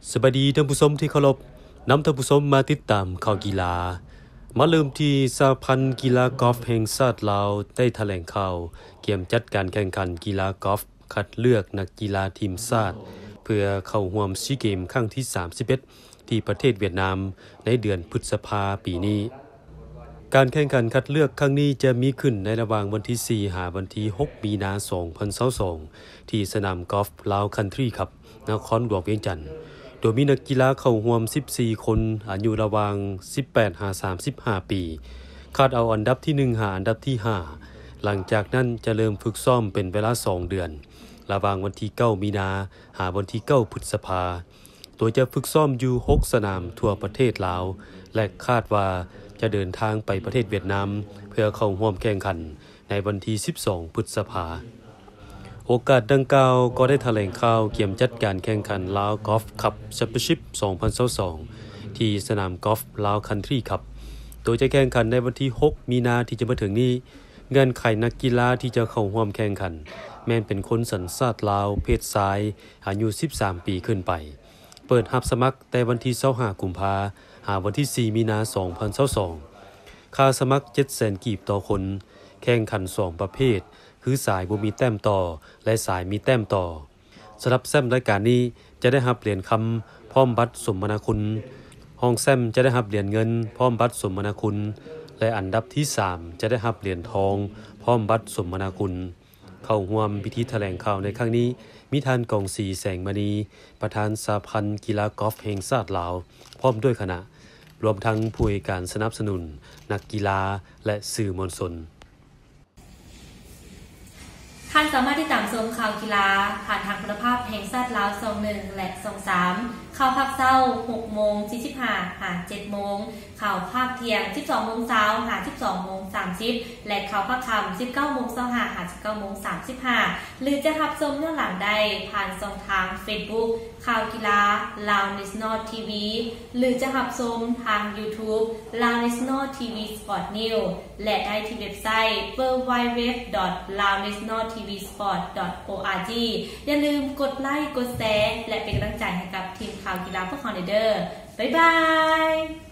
สวัสดีท่านผู้ชมที่เคารพนำท่านผู้ชมมาติดตามข่าวกีฬามาเริ่มที่สหพันธ์กีฬากอล์ฟแห่งชาติลาวได้แถลงข่าวเกี่ยมจัดการแข่งขันกีฬากอล์ฟคัดเลือกนักกีฬาทีมชาติเพื่อเข้าร่วมซีเกมครั้งที่31ที่ประเทศเวียดนามในเดือนพฤษภาคมปีนี้การแข่งขันคัดเลือกครั้งนี้จะมีขึ้นในระหว่างวันที่4หาวันที่6มีนาคม2022ที่สนามกอล์ฟลาวคันทรีครับนครหลวงเวียงจันทน์โดยมีนักกีฬาเข้าร่วม14คนอายุระหว่าง18-35 ปีคาดเอาอันดับที่1หาอันดับที่5หลังจากนั้นจะเริ่มฝึกซ้อมเป็นเวลา2เดือนระหว่างวันที่9มีนาหาวันที่9พฤษภาโดยจะฝึกซ้อมอยู่6สนามทั่วประเทศลาวและคาดว่าจะเดินทางไปประเทศเวียดนามเพื่อเข้าร่วมแข่งขันในวันที่12พฤษภาคมโอกาสดังกล่าวก็ได้แถลงข่าวเกี่ยมจัดการแข่งขันลาวกอล์ฟคัพแชมเปี้ยนชิพ2022ที่สนามกอล์ฟลาวคันทรีครับโดยจะแข่งขันในวันที่6มีนาที่จะมาถึงนี้เงื่อนไขนักกีฬาที่จะเข้าร่วมแข่งขันแม้นเป็นคนสัญชาติลาวเพศชายอายุ13ปีขึ้นไปเปิดรับสมัครแต่วันที่25กุมภาพันธ์หาวันที่4มีนาคม2022ค่าสมัคร 700,000 กีบต่อคนแข่งขัน2ประเภทคือสายบ่มีแต้มต่อและสายมีแต้มต่อสำหรับแซมรายการนี้จะได้รับเหรียญคำพร้อมบัตรสมนาคุณห้องแซมจะได้รับเหรียญเงินพร้อมบัตรสมนาคุณและอันดับที่3จะได้รับเหรียญทองพร้อมบัตรสมนาคุณเข้าร่วมพิธีแถลงข่าวในครั้งนี้มีท่านกองศรีแสงมณีประธานสหพันธ์กีฬากอล์ฟแห่งชาติลาวพร้อมด้วยคณะรวมทั้งผู้ให้การสนับสนุนนักกีฬาและสื่อมวลชนท่านสามารถติดตามชมข่าวกีฬาผ่านทางคุณภาพแห่งชาติลาว21และ23ข่าวภาคเช้า 6:45 หา 7:00 ข่าวภาคเที่ยง 12:20 หา 12:30 และข่าวภาคค่ำ 19:25 หา 19:35 หรือจะรับชมเรื่องหลังได้ผ่านช่องทาง Facebook ข่าวกีฬา Lao National TV หรือจะรับชมทาง YouTube Lao National TV Sport News และได้ที่เว็บไซต์ www.laonationaltvsport.org อย่าลืมกดไลค์กดแชร์และเป็นกำลังใจให้กับทีมข่าวกีฬาพวกเราเด้อบ๊ายบาย